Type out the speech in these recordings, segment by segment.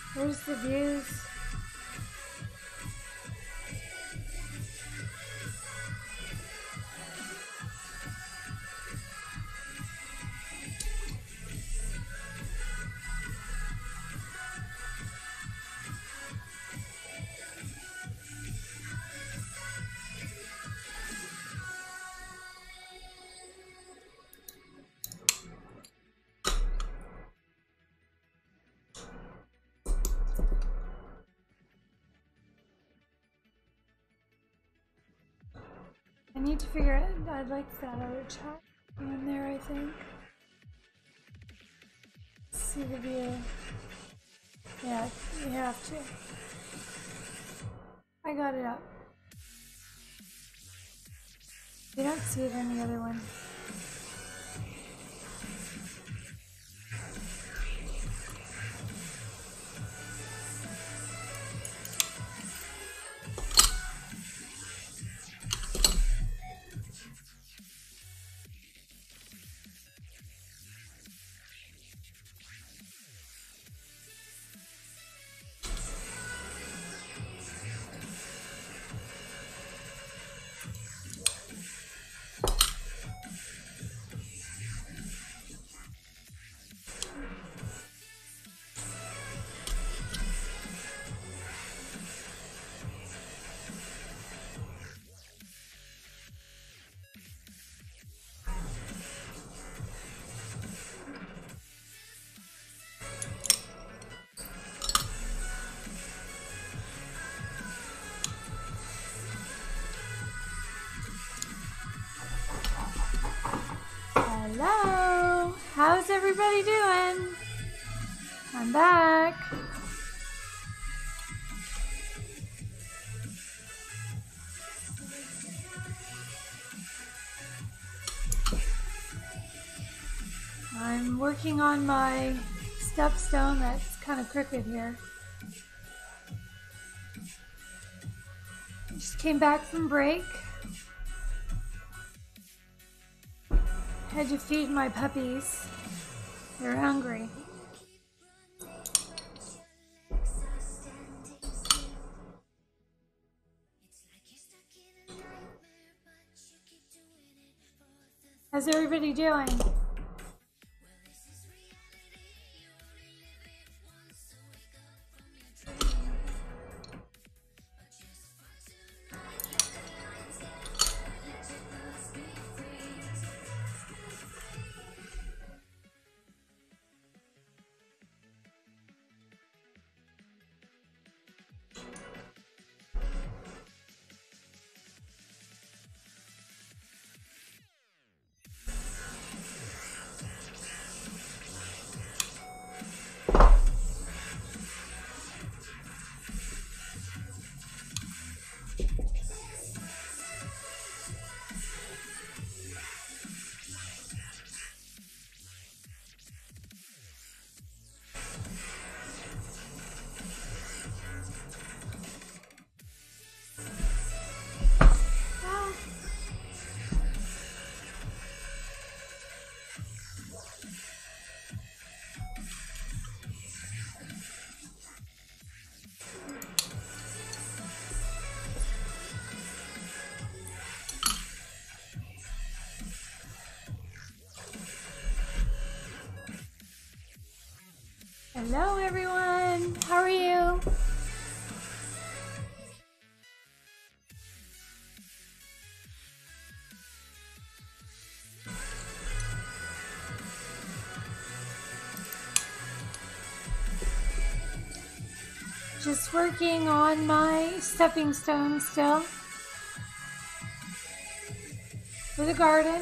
Where's the views? I need to figure out, I'd like that other chat in there, I think. Let's see the view. Yeah, you have to. I got it up. You don't see it in the other one. Hello! How's everybody doing? I'm back. I'm working on my stepstone that's kind of crooked here. Just came back from break. Had to feed my puppies. They're hungry. How's everybody doing? Hello everyone, how are you? Just working on my stepping stone still for the garden.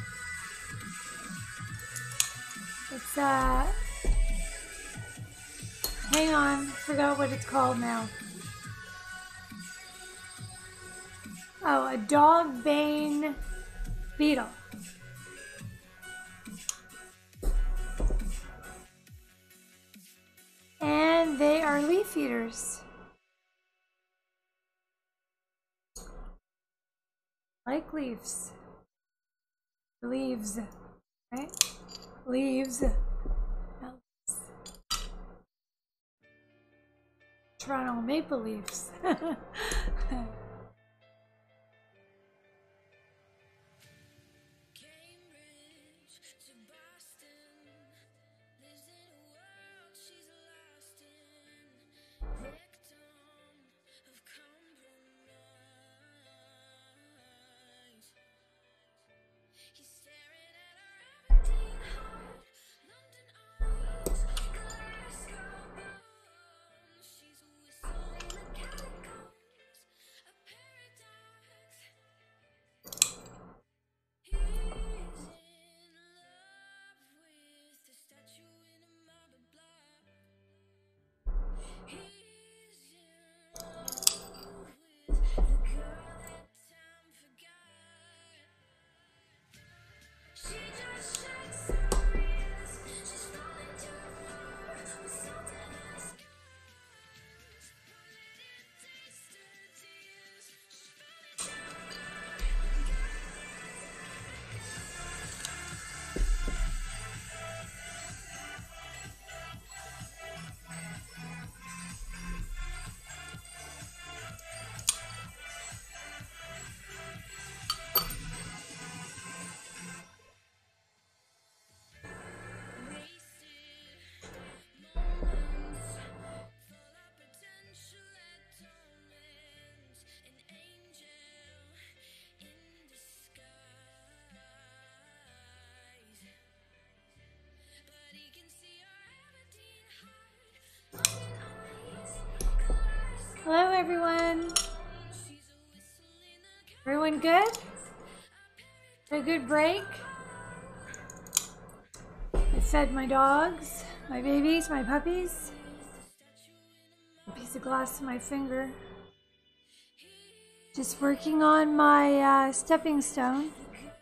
It's hang on, forgot what it's called now. Oh, a dog bane beetle. And they are leaf eaters. Like leaves. Leaves, right? Leaves. Toronto Maple Leafs. Hello everyone. Everyone good? A good break? I fed my dogs, my babies, my puppies. A piece of glass in my finger. Just working on my stepping stone.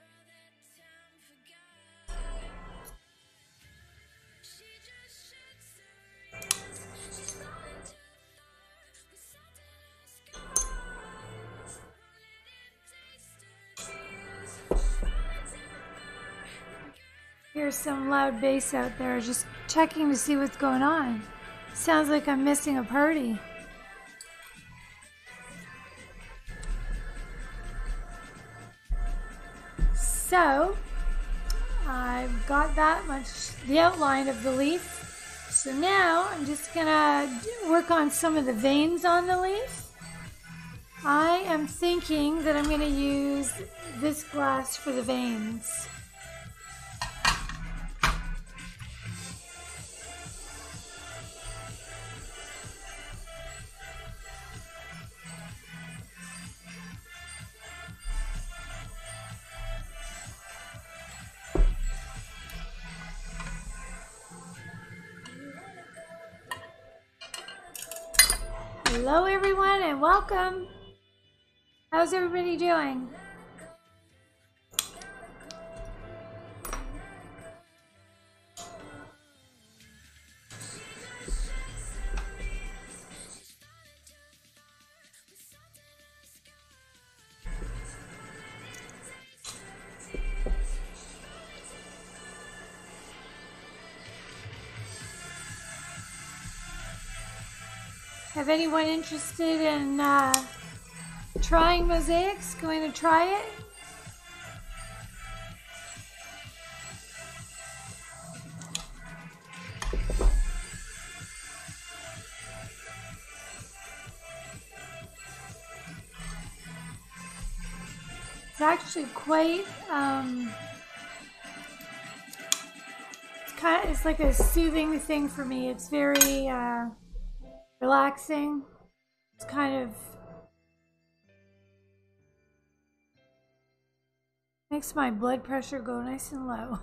Here's some loud bass out there, just checking to see what's going on. Sounds like I'm missing a party. So, I've got that much, the outline of the leaf. So now I'm just gonna work on some of the veins on the leaf. I am thinking that I'm gonna use this glass for the veins. Hello everyone and welcome. How's everybody doing? Have anyone interested in trying mosaics? Going to try it? It's actually quite it's like a soothing thing for me. It's very relaxing. It's kind of makes my blood pressure go nice and low.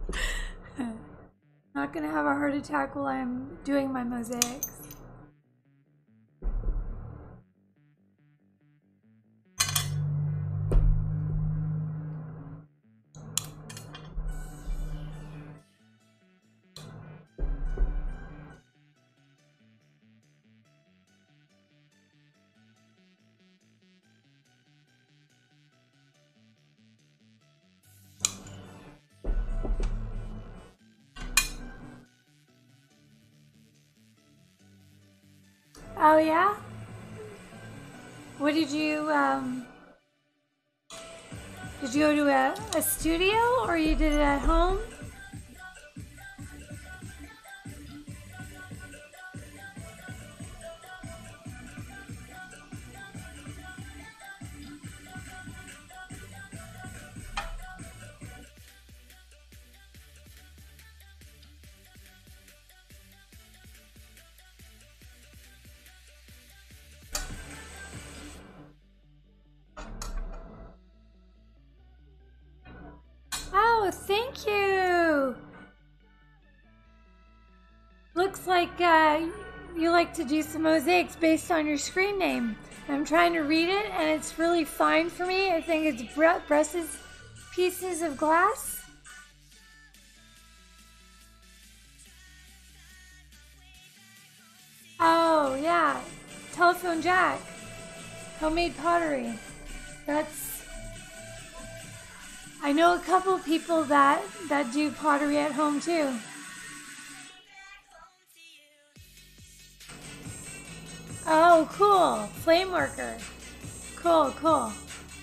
Not gonna have a heart attack while I'm doing my mosaics. Oh yeah? What did you go to a studio or you did it at home? Oh, thank you. Looks like you like to do some mosaics based on your screen name. I'm trying to read it and it's really fine for me. I think it's brushes, pieces of glass. Oh, yeah. Telephone jack. Homemade pottery. That's... I know a couple of people that do pottery at home too. Oh, cool. Flame worker. Cool, cool.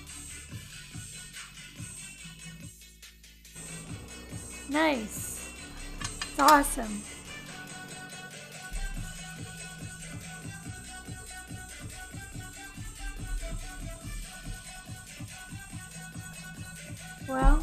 Nice. It's awesome. Well,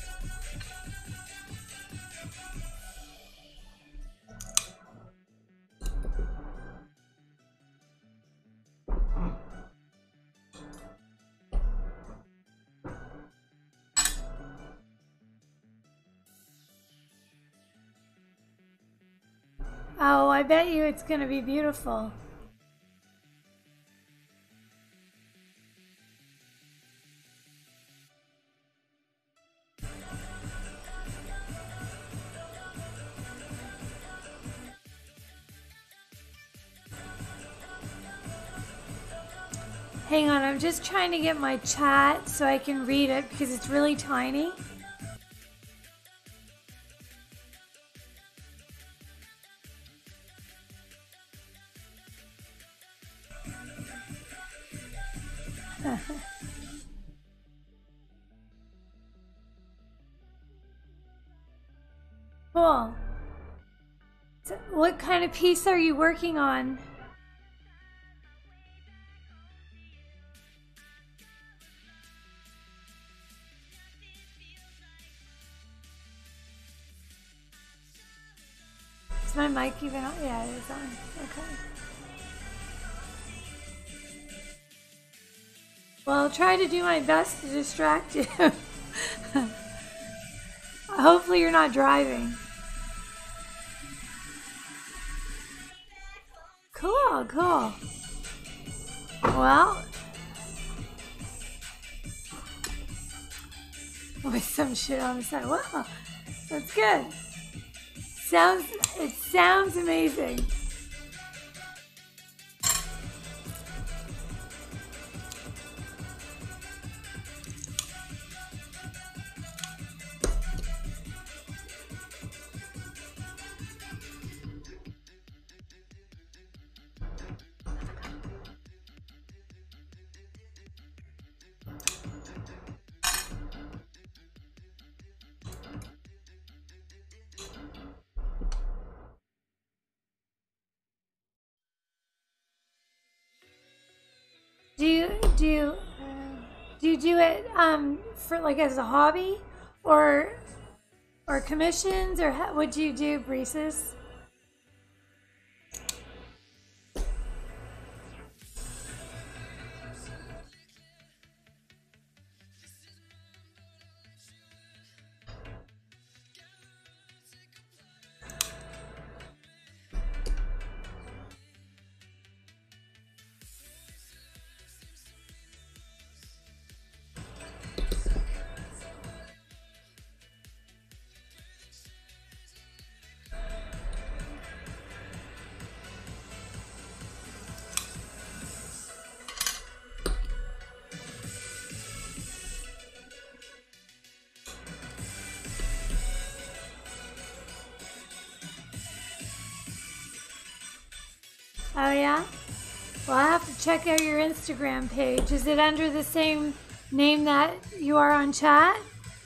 oh, I bet you it's going to be beautiful. Hang on, I'm just trying to get my chat so I can read it because it's really tiny. Cool. So what kind of piece are you working on? Is my mic even on? Yeah, it is on. Okay. Well, I'll try to do my best to distract you. Hopefully you're not driving. Cool, cool. Well, with some shit on the side. Wow, that's good. It sounds amazing. Do you do it for like as a hobby, or commissions, or what do you do, Breezus? Oh yeah? Well, I have to check out your Instagram page. Is it under the same name that you are on chat?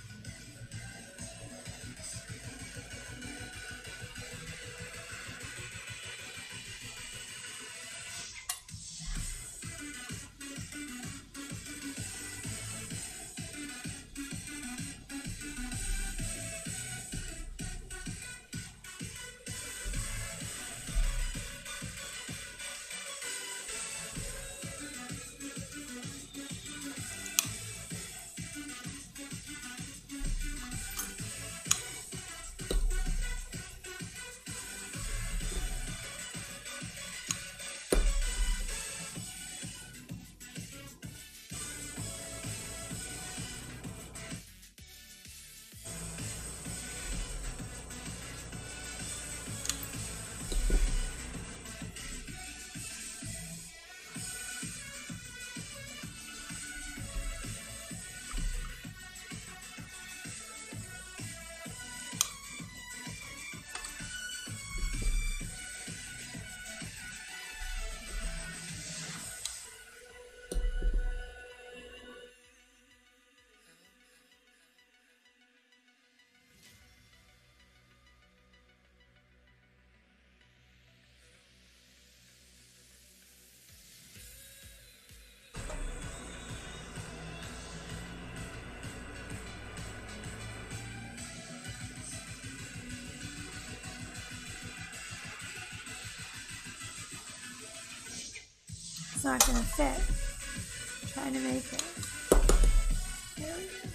It's not going to fit. I'm trying to make it. There we go.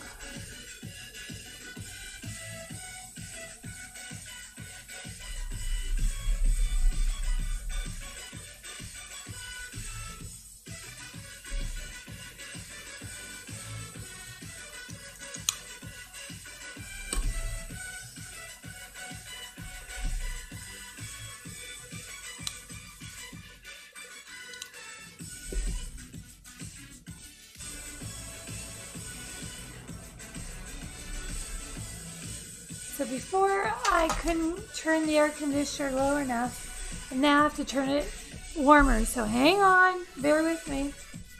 So before I couldn't turn the air conditioner low enough, and now I have to turn it warmer. So hang on, bear with me.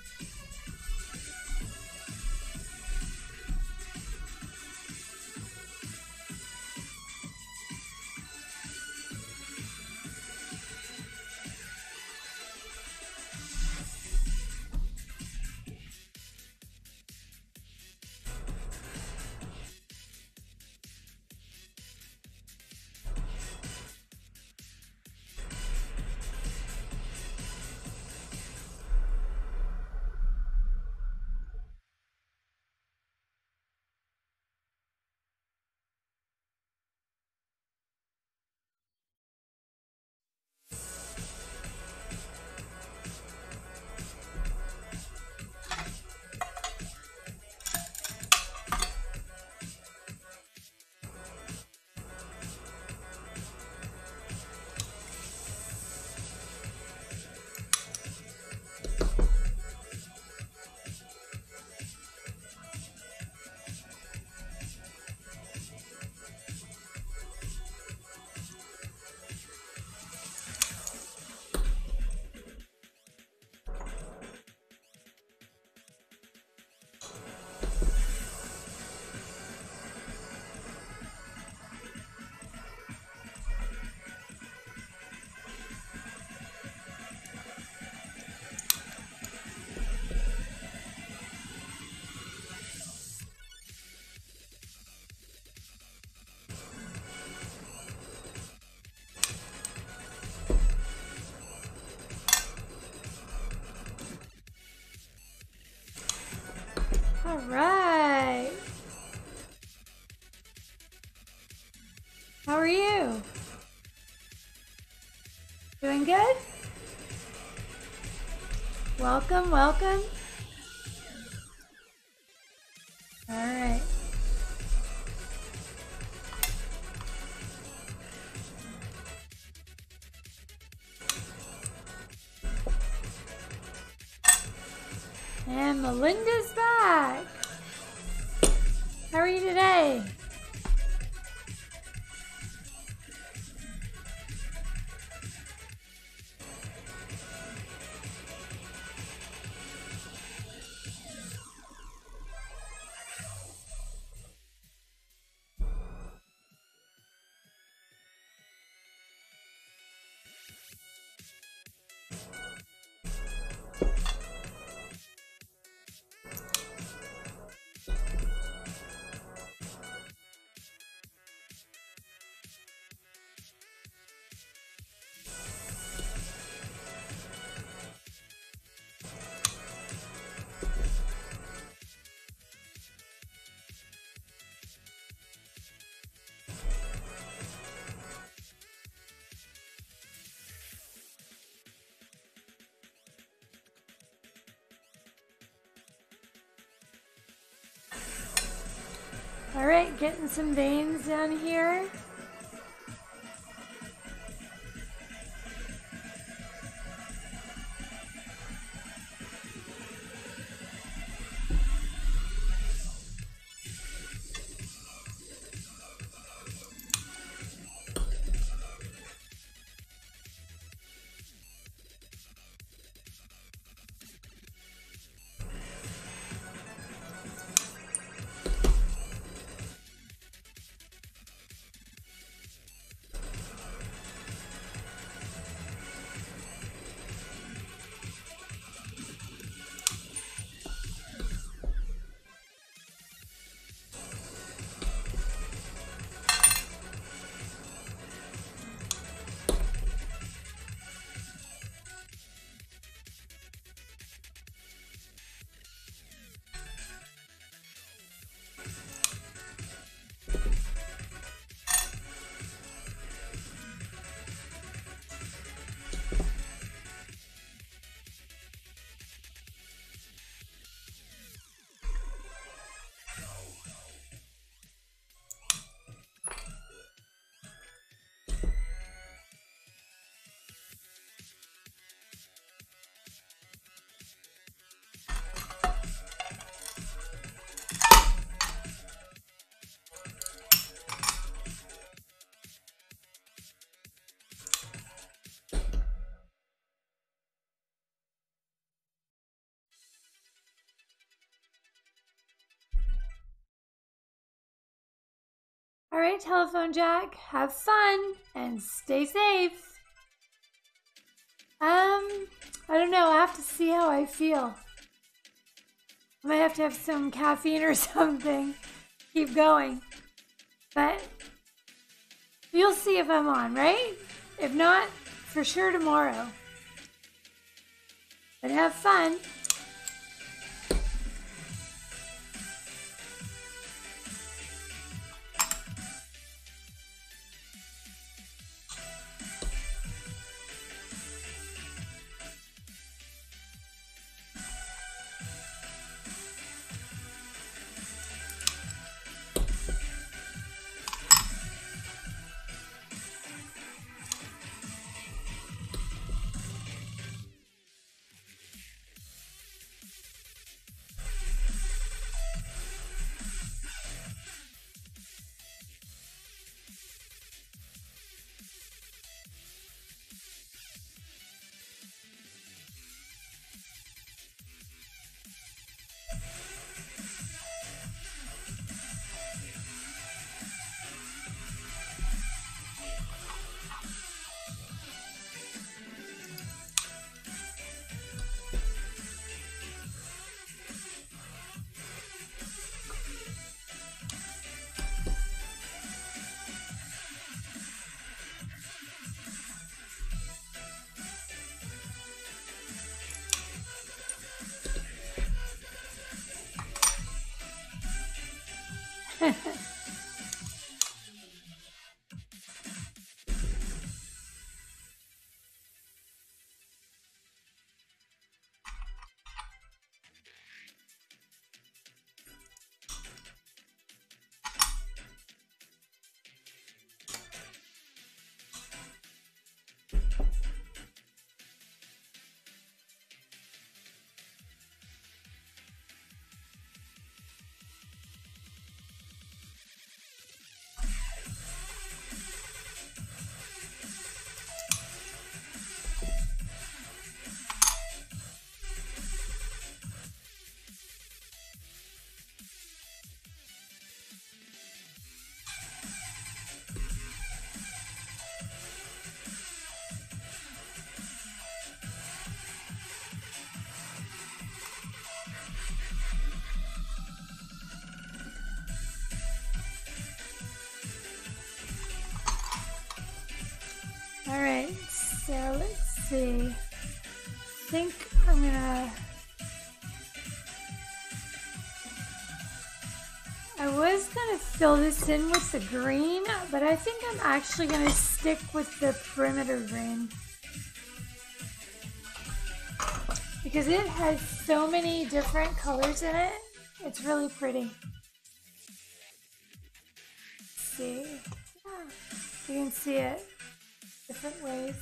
All right. How are you? Doing good? Welcome, welcome. All right. And Melinda's back. How are you today? All right, getting some veins down here. All right, telephone Jack, have fun and stay safe. I don't know. I have to see how I feel. I might have to have some caffeine or something. Keep going. But you'll see if I'm on, right? If not, for sure tomorrow. But have fun. All right, so let's see. I think I'm gonna. I was gonna fill this in with the green, but I think I'm actually gonna stick with the perimeter green because it has so many different colors in it. It's really pretty. see. Yeah, you can see it different ways.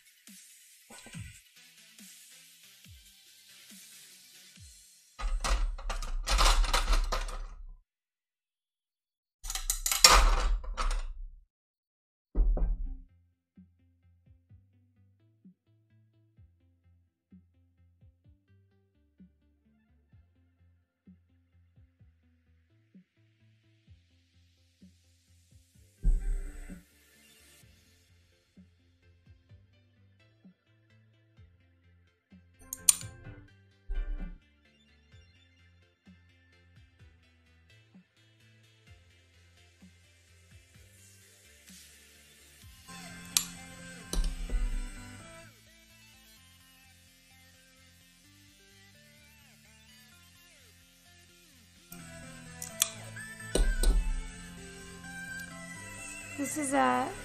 This is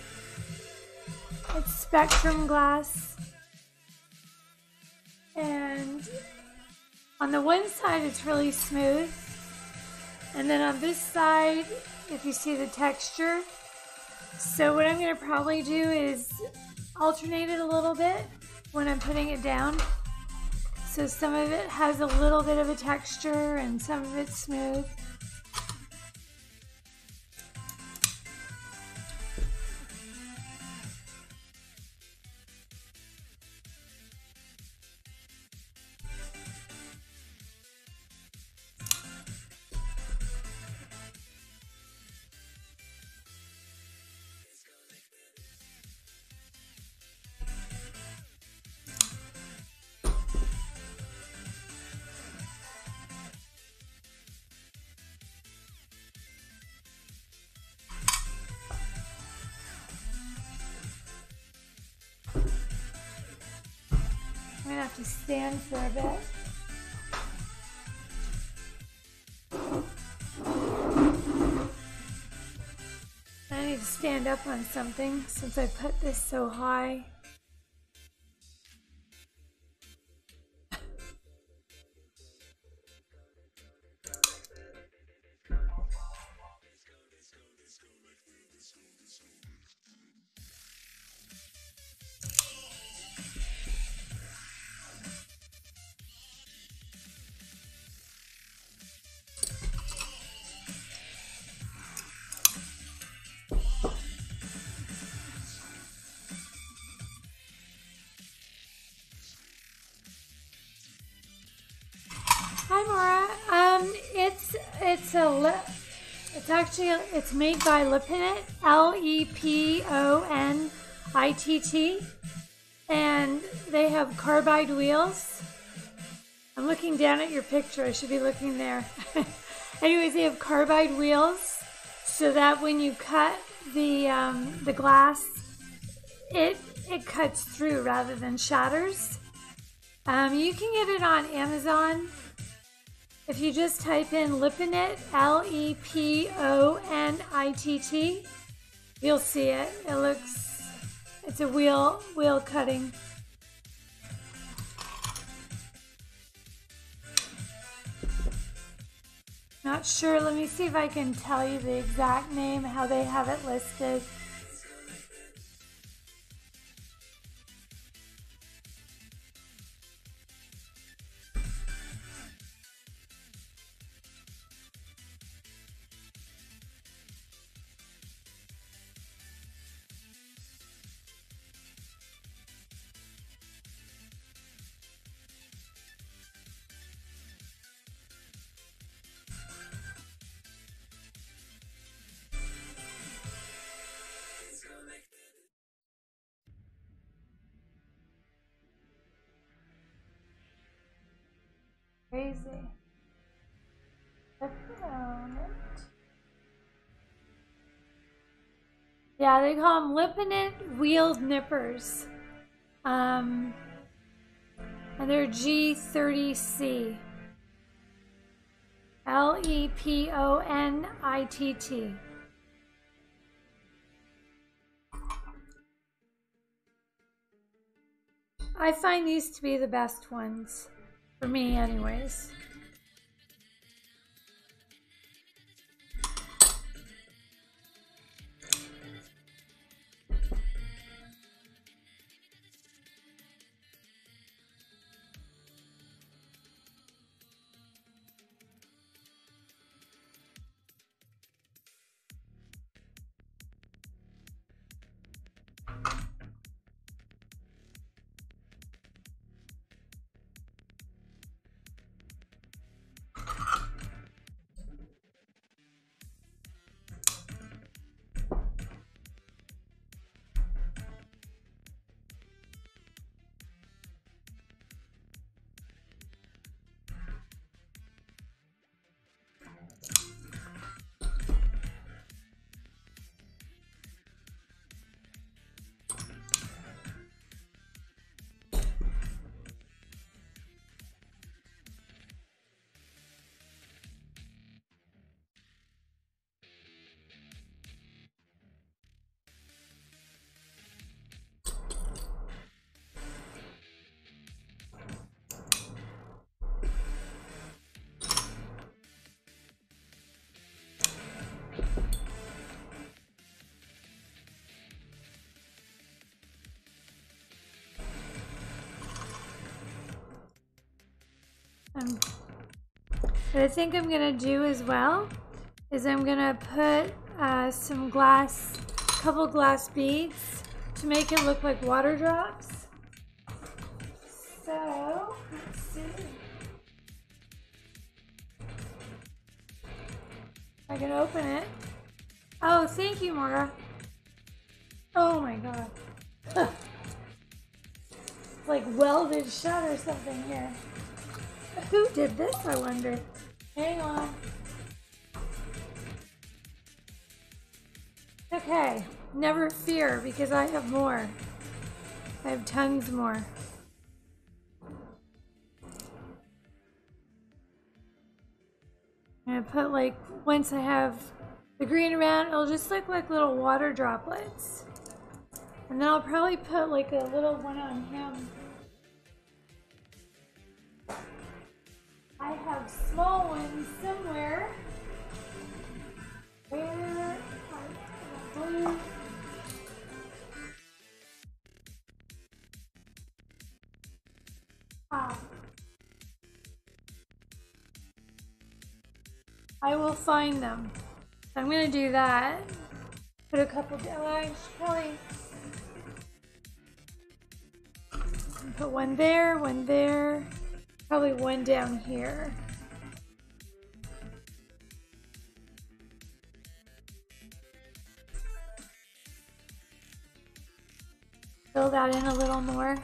it's spectrum glass, and on the one side it's really smooth, and then on this side, if you see the texture, so what I'm going to probably do is alternate it a little bit when I'm putting it down. So some of it has a little bit of a texture and some of it's smooth. I'm gonna have to stand for a bit. I need to stand up on something since I put this so high. Hi, Mara. It's made by Lepinit, Leponitt, and they have carbide wheels. I'm looking down at your picture. I should be looking there. Anyways, they have carbide wheels so that when you cut the glass, it cuts through rather than shatters. You can get it on Amazon. If you just type in Lepinit, Leponitt, you'll see it. It's a wheel cutting. Not sure. Let me see if I can tell you the exact name, how they have it listed. Crazy. Yeah, they call them Lepinit wheeled nippers. And they're G30C. Leponitt. I find these to be the best ones. For me, anyways. What I think I'm gonna do as well is I'm gonna put some couple glass beads to make it look like water drops. So, let's see. I can open it. Oh, thank you, Mara. Oh my god. Like welded shut or something here. Who did this, I wonder? Hang on. Okay, never fear because I have more. I have tons more. I'm gonna put like, once I have the green around, it'll just look like little water droplets. And then I'll probably put like a little one on him. I have small ones somewhere. Where are the blue? Ah. I will find them. So I'm gonna do that. Put a couple down. I should probably put one there, probably one down here. Fill that in a little more.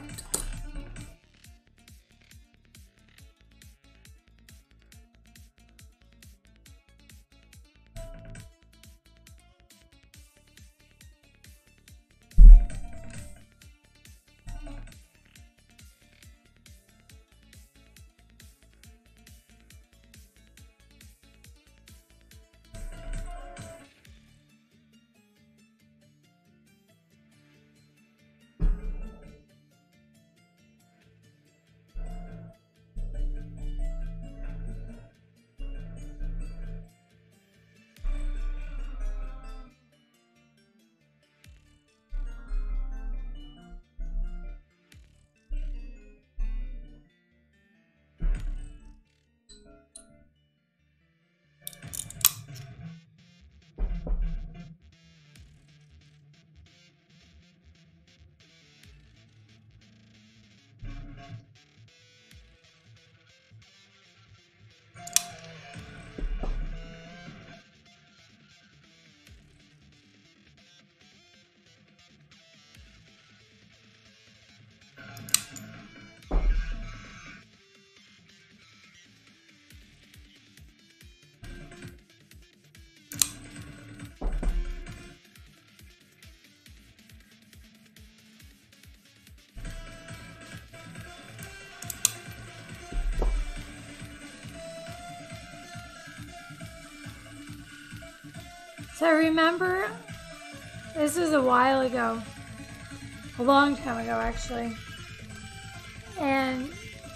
So I remember, this was a while ago, a long time ago actually, and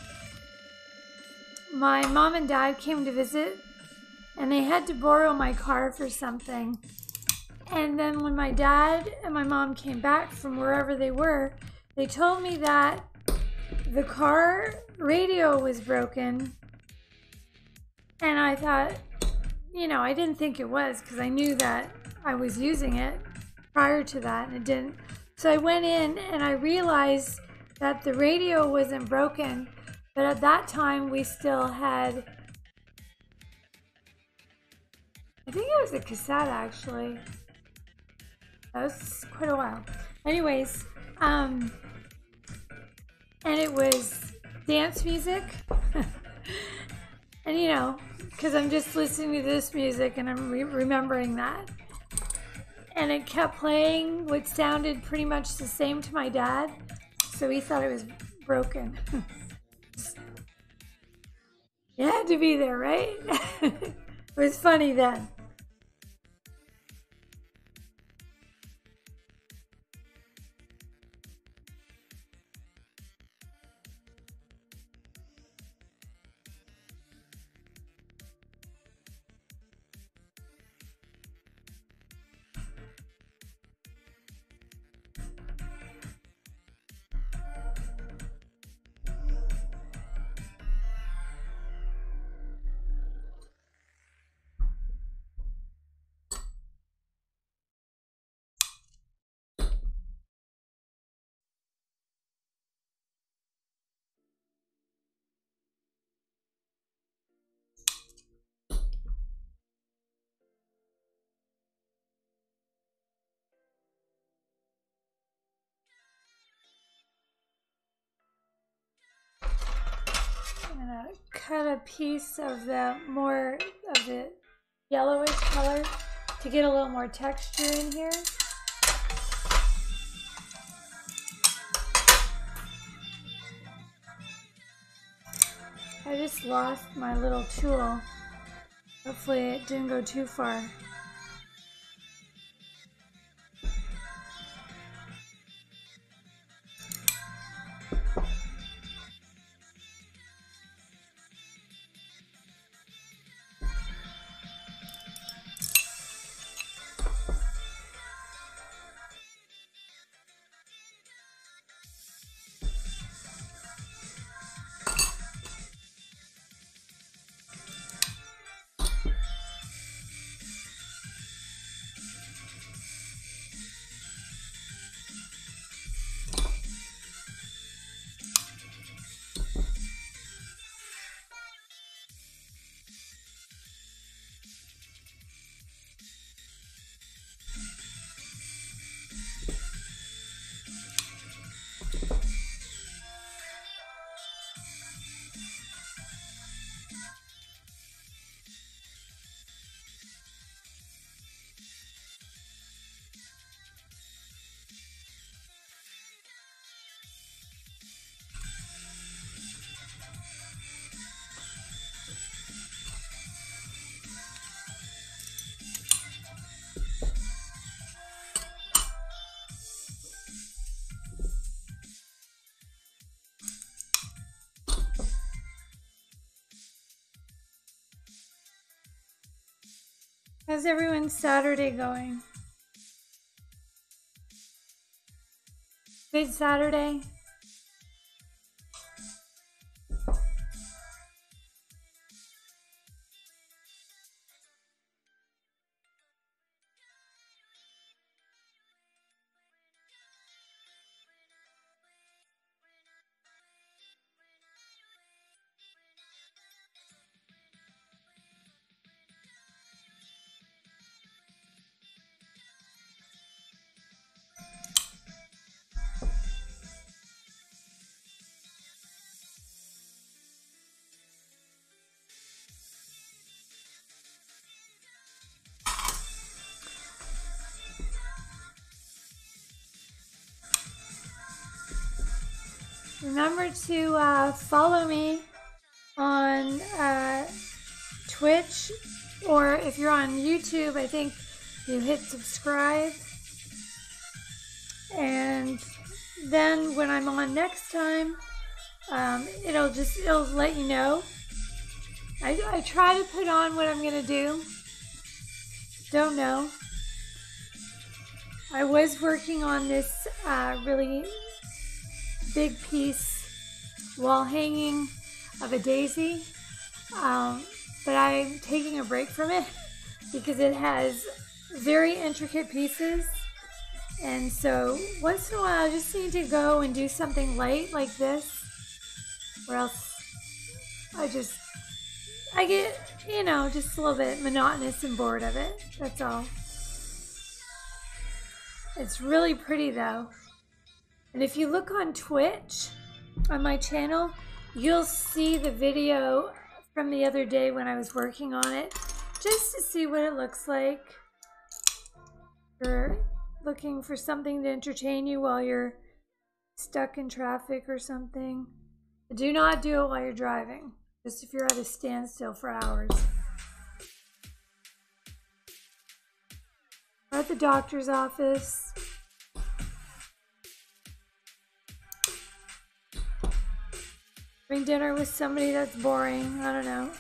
my mom and dad came to visit and they had to borrow my car for something. And then when my dad and my mom came back from wherever they were, they told me that the car radio was broken. And I thought, you know, I didn't think it was because I knew that I was using it prior to that and it didn't. So I went in and I realized that the radio wasn't broken, but at that time we still had, I think it was a cassette actually. That was quite a while. Anyways, and it was dance music. And you know, because I'm just listening to this music and I'm remembering that. And it kept playing what sounded pretty much the same to my dad. So he thought it was broken. It had to be there, right? It was funny then. gonna cut a piece of the more of the yellowish color to get a little more texture in here. I just lost my little tool. Hopefully it didn't go too far. How's everyone's Saturday going? Good Saturday? Remember to follow me on Twitch, or if you're on YouTube, I think you hit subscribe. And then when I'm on next time, it'll let you know. I try to put on what I'm gonna do. Don't know. I was working on this really big piece wall hanging of a daisy, but I'm taking a break from it because it has very intricate pieces, and so once in a while I just need to go and do something light like this, or else I get, just a little bit monotonous and bored of it. That's all. It's really pretty though. And if you look on Twitch, on my channel, you'll see the video from the other day when I was working on it, just to see what it looks like. If you're looking for something to entertain you while you're stuck in traffic or something. But do not do it while you're driving, just if you're at a standstill for hours. Or at the doctor's office. Having dinner with somebody that's boring. I don't know.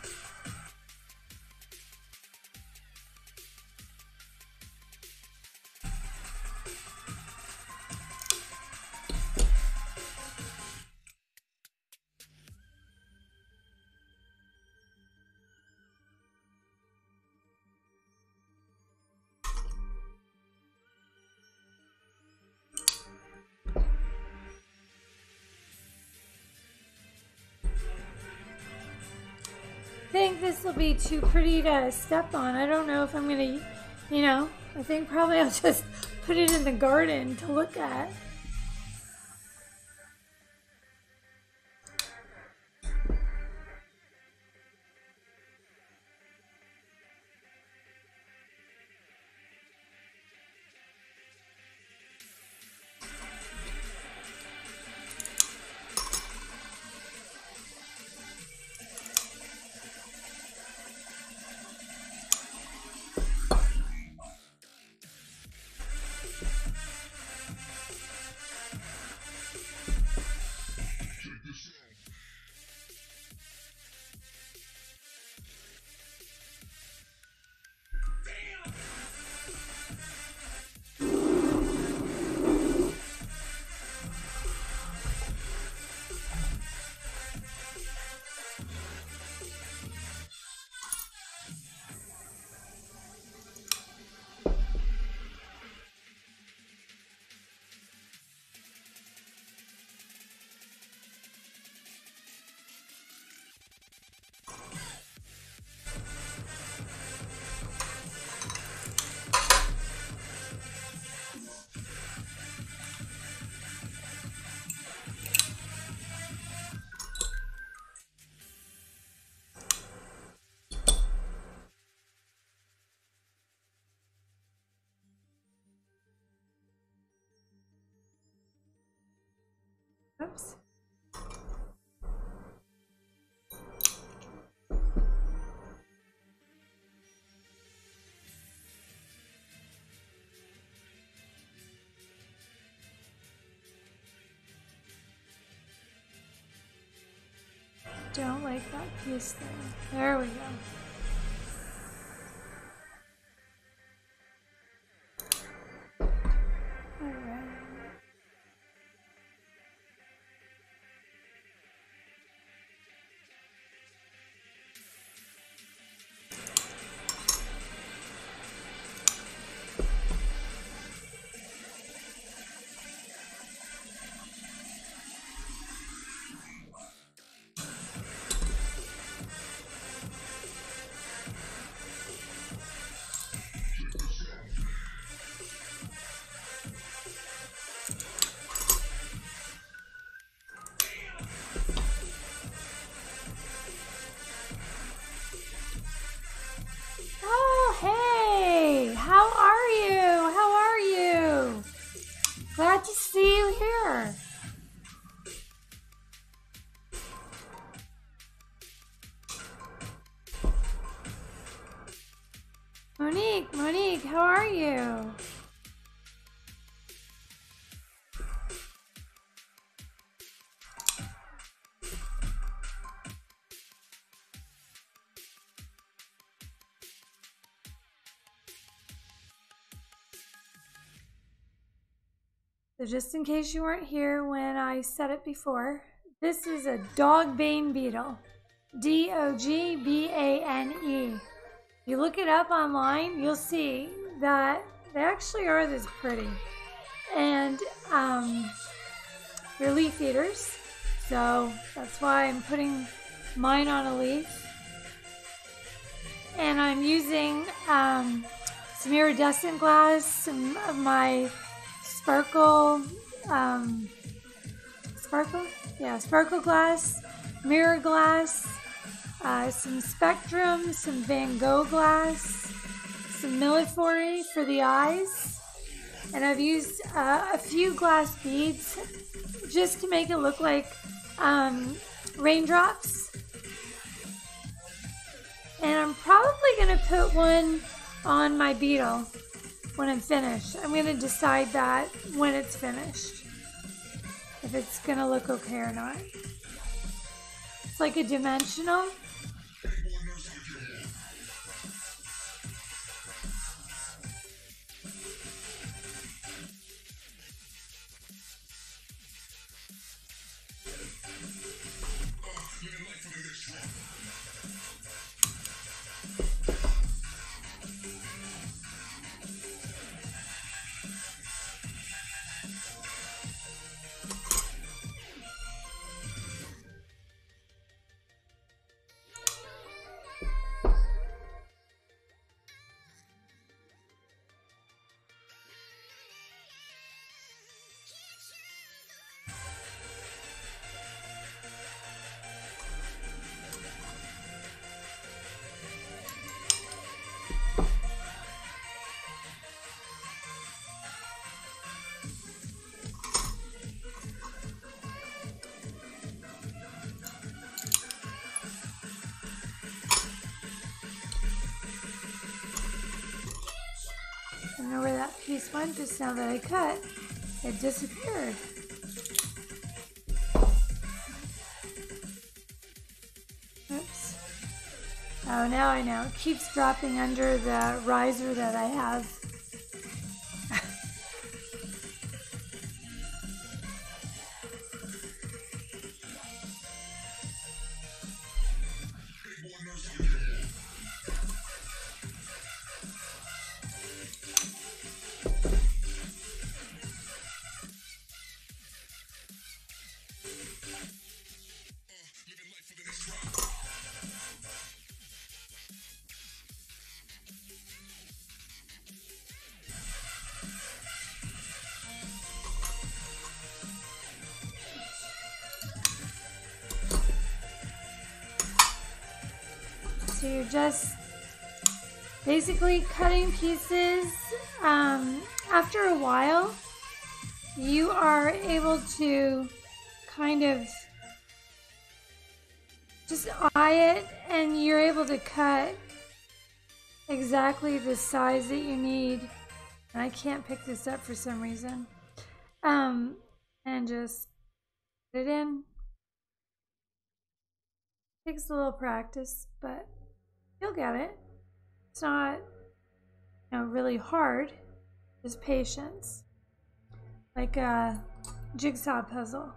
I think this will be too pretty to step on. I don't know if I'm gonna, I think probably I'll just put it in the garden to look at. raindrops. Don't like that piece there. There we go. Glad to see you here. Monique, how are you? So just in case you weren't here when I said it before, this is a dogbane beetle. Dogbane. If you look it up online, you'll see that they actually are this pretty. And they're leaf eaters, so that's why I'm putting mine on a leaf. And I'm using some iridescent glass, some of my sparkle glass, mirror glass, some spectrum, some Van Gogh glass, some milfory for the eyes, and I've used a few glass beads just to make it look like raindrops. And I'm probably going to put one on my beetle when I'm finished. I'm going to decide that when it's finished, if it's going to look okay or not. It's like a dimensional. I don't know where that piece went just now that I cut. It disappeared. Oops. Oh, now I know. It keeps dropping under the riser that I have. So you're just basically cutting pieces. After a while, you are able to kind of just eye it, and you're able to cut exactly the size that you need. And I can't pick this up for some reason. And just put it in. Takes a little practice, but you'll get it. It's not, really hard. Just patience. Like a jigsaw puzzle.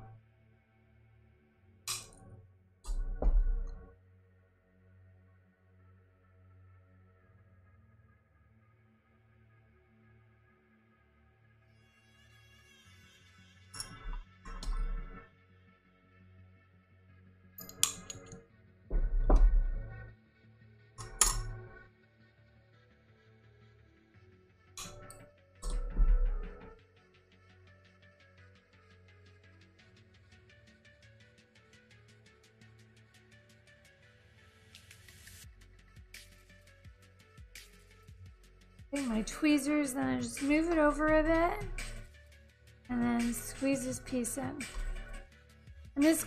Take my tweezers, then I just move it over a bit, and then squeeze this piece in. And this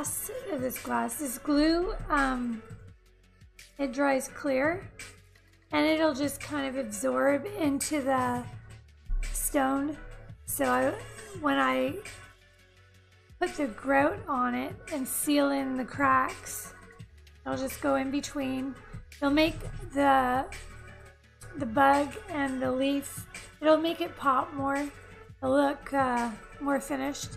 glue, it dries clear, and it'll just kind of absorb into the stone. So when I put the grout on it and seal in the cracks, it'll just go in between. It'll make the bug and the leaf, it'll make it pop more. It'll look more finished,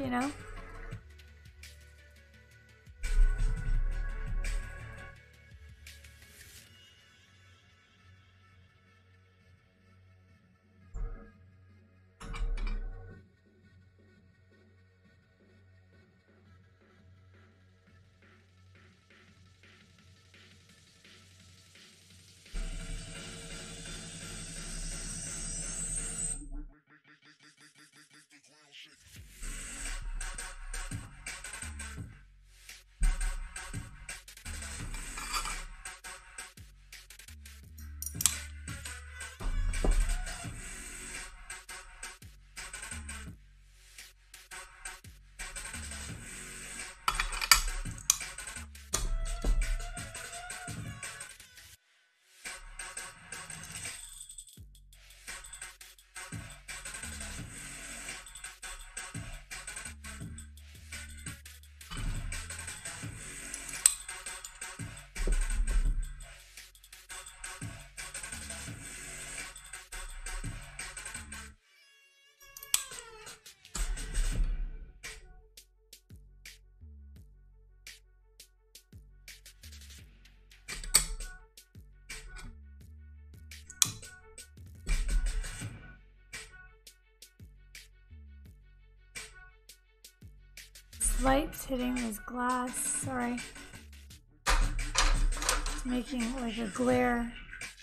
Light's hitting this glass, sorry. It's making like a glare.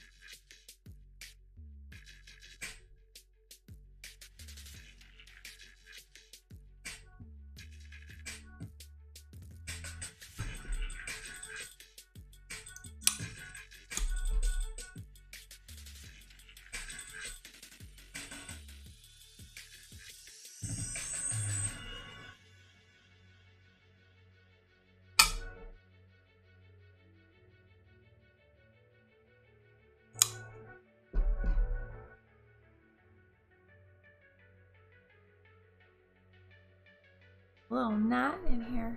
A little knot in here.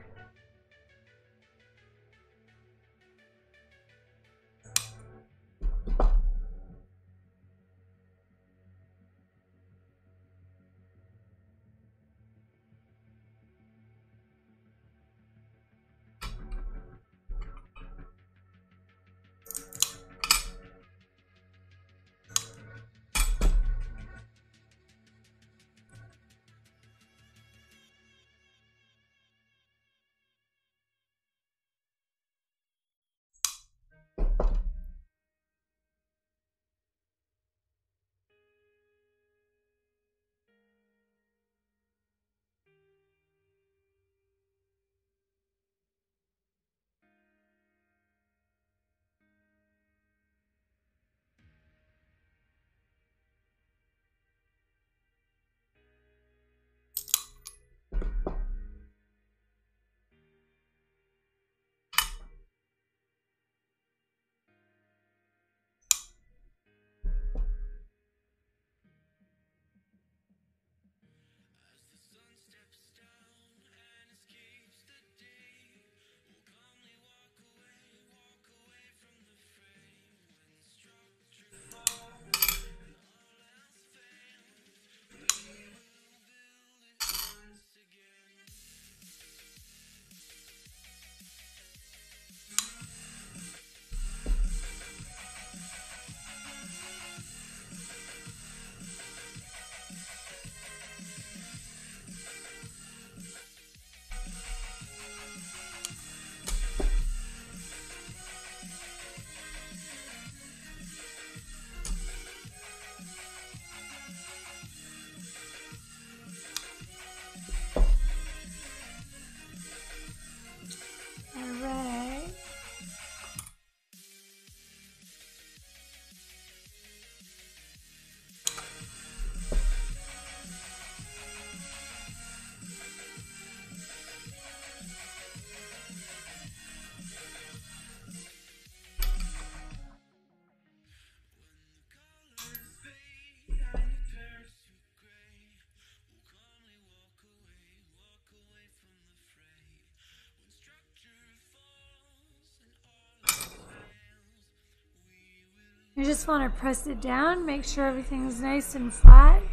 You just want to press it down, make sure everything's nice and flat.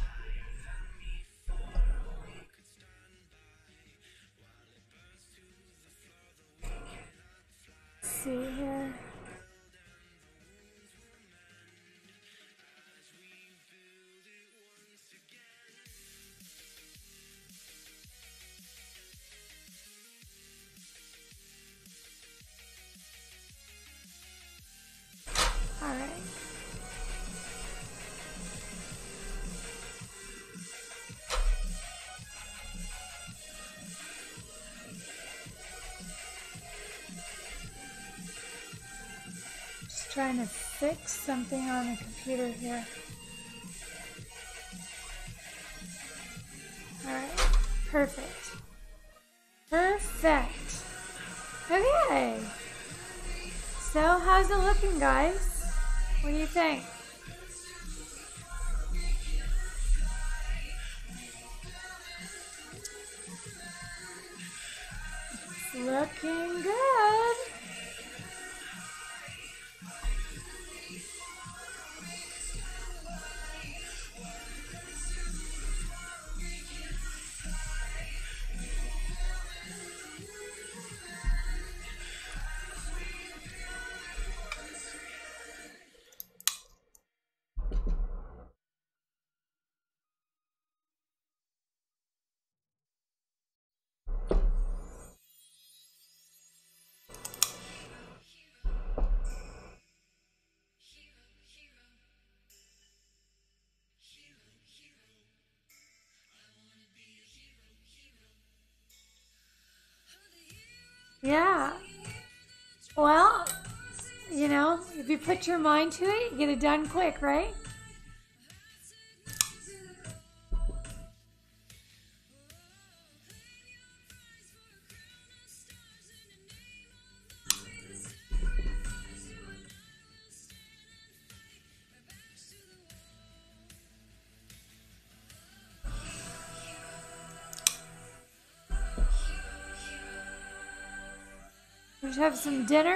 Let's see here. All right. Just trying to fix something on the computer here. All right. Perfect. Perfect. Okay. So, how's it looking, guys? What do you think? It's looking good. Yeah. Well, you know, if you put your mind to it, you get it done quick, right? We should have some dinner.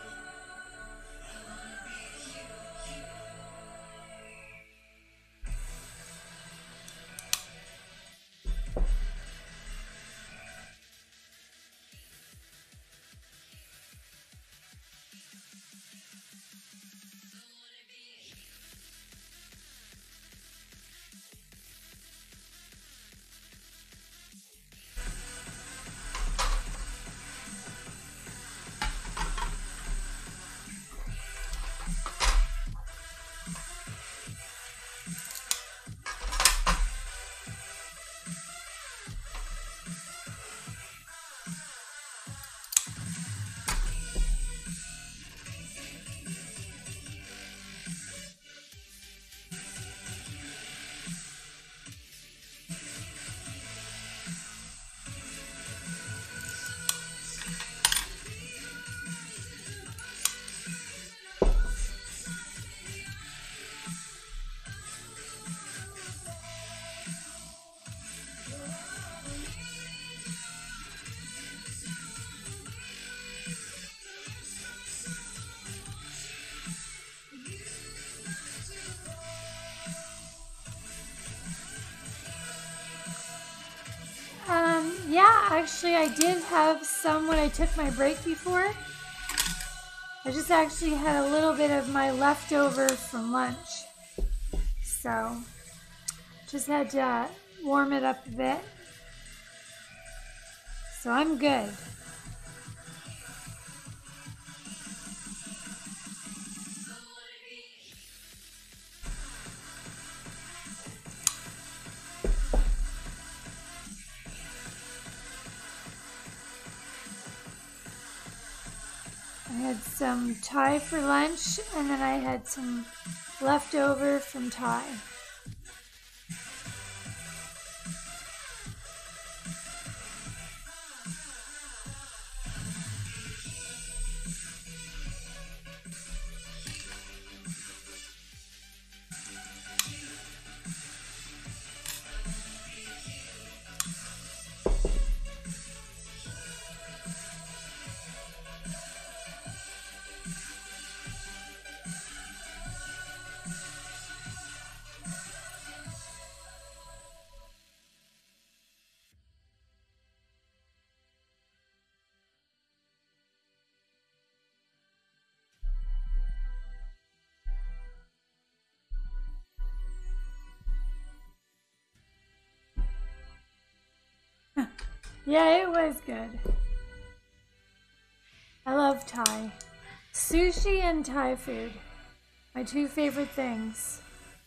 Yeah, actually I did have some when I took my break before. I just actually had a little bit of my leftover from lunch. So, just had to warm it up a bit. So I'm good. I had some Thai for lunch, and then I had some leftover from Thai. Yeah, it was good. I love Thai. Sushi and Thai food. My two favorite things.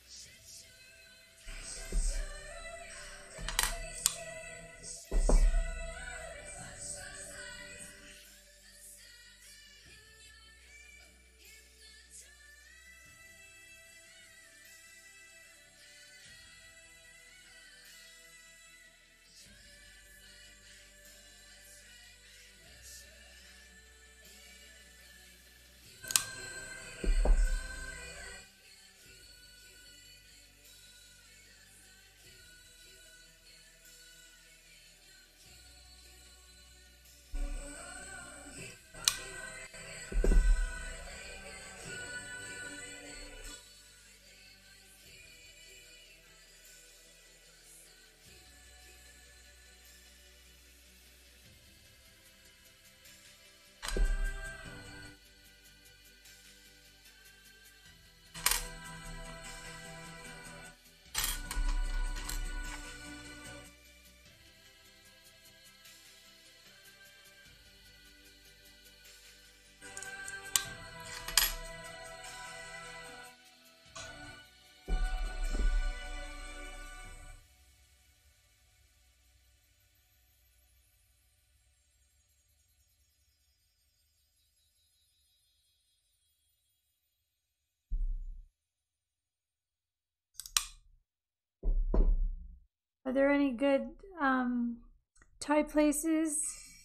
Are there any good Thai places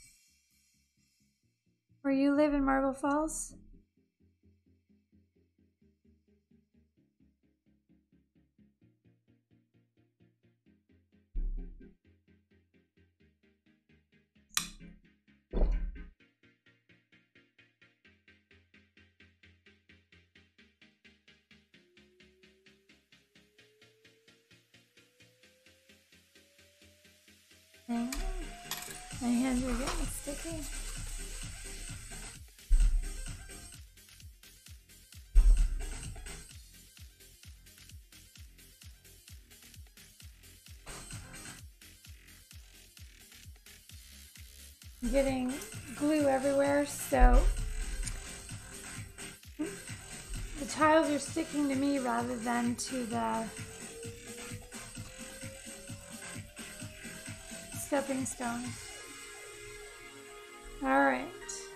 where you live in Marble Falls? Hang on. My hands are getting sticky. I'm getting glue everywhere, so the tiles are sticking to me rather than to the stepping stone. All right.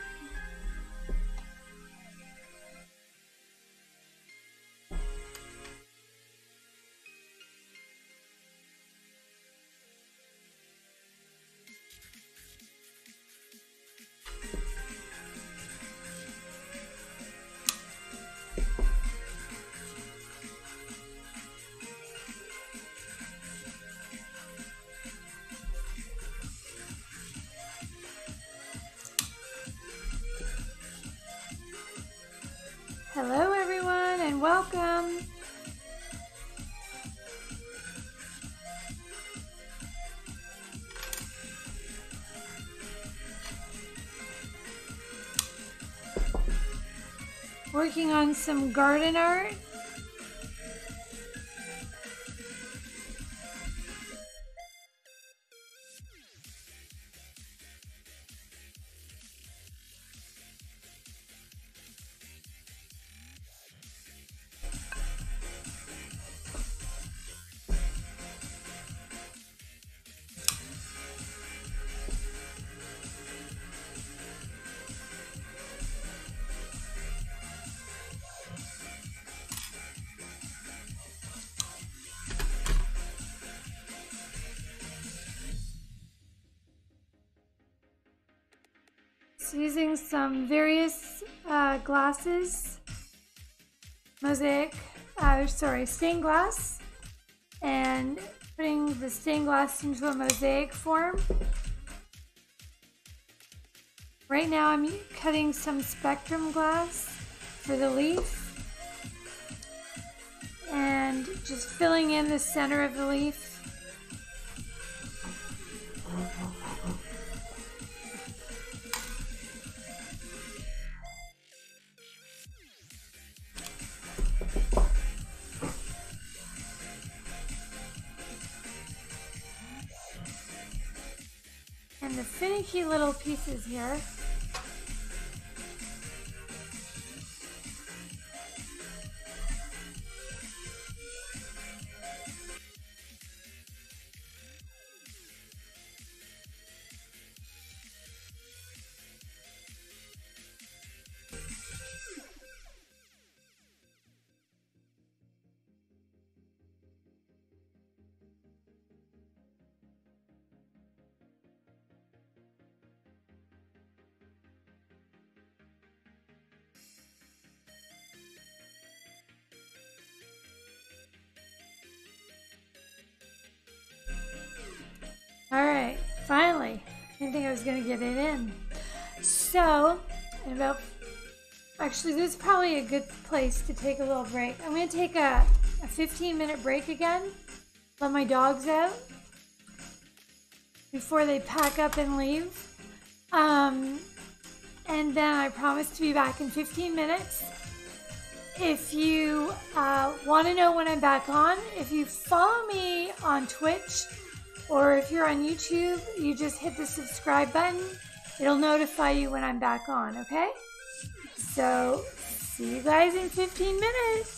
Hello everyone and welcome. Working on some garden art. So using some various glasses, Mosaic, stained glass, and putting the stained glass into a mosaic form. Right now I'm cutting some spectrum glass for the leaf and just filling in the center of the leaf. And finicky little pieces here. Alright, finally. I didn't think I was going to get it in. So, actually this is probably a good place to take a little break. I'm going to take a 15-minute break again. Let my dogs out before they pack up and leave. And then I promise to be back in 15 minutes. If you want to know when I'm back on, if you follow me on Twitch, or if you're on YouTube, you just hit the subscribe button. It'll notify you when I'm back on, okay? So, see you guys in 15 minutes.